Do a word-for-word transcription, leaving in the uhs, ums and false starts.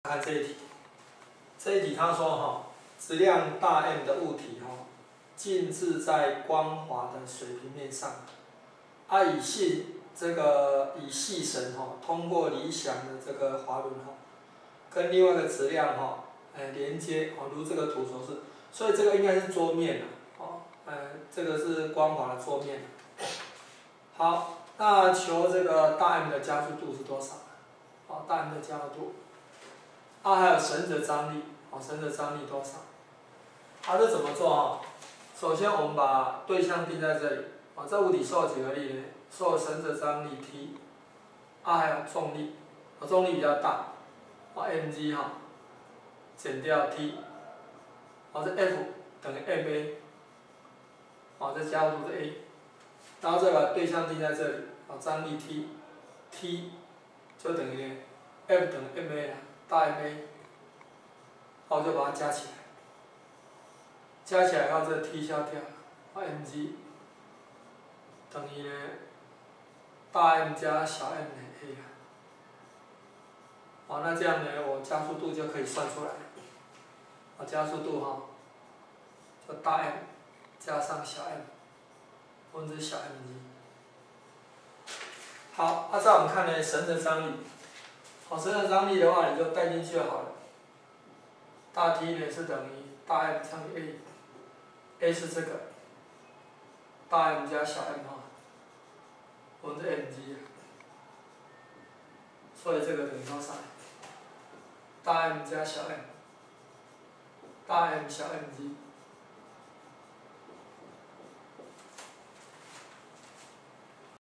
看这一题，这一题他说哈，质量大 M 的物体哈，静置在光滑的水平面上，啊以细这个以细绳哈，通过理想的这个滑轮哈，跟另外一个质量哈，哎连接哦，如这个图所示，所以这个应该是桌面哦，呃这个是光滑的桌面。好，那求这个大 M 的加速度是多少？好，大 M 的加速度。啊，还有绳子张力，哦，绳子张力多少？啊，这怎么做啊？首先我们把对象定在这里，啊，这物体受几个力呢？受绳子张力 T， 啊还有重力，啊重力比较大，啊 mg 哈，减掉 T， 啊这 F 等于 ma， 啊这加速度是 a， 然后再把对象定在这里，啊张力 T，T 就等于 F 等于 ma 大 ma。好，我就把它加起来，加起来后这 T 消掉，啊 mg 等于呢大 M 加小 m 的 a 啊。好，那这样呢，我加速度就可以算出来了。啊，加速度哈，就大 M 加上小 m 分之小 mg。好，那、啊、再我们看呢，绳子张力。好，绳子张力的话，你就带进去就好了。大 T 呢是等于大 M 乘以 A，A 是这个，大 M 加小 m 哈，分之 mg， 所以这个等于多少？大 M 加小 m， 大 M 小 mg。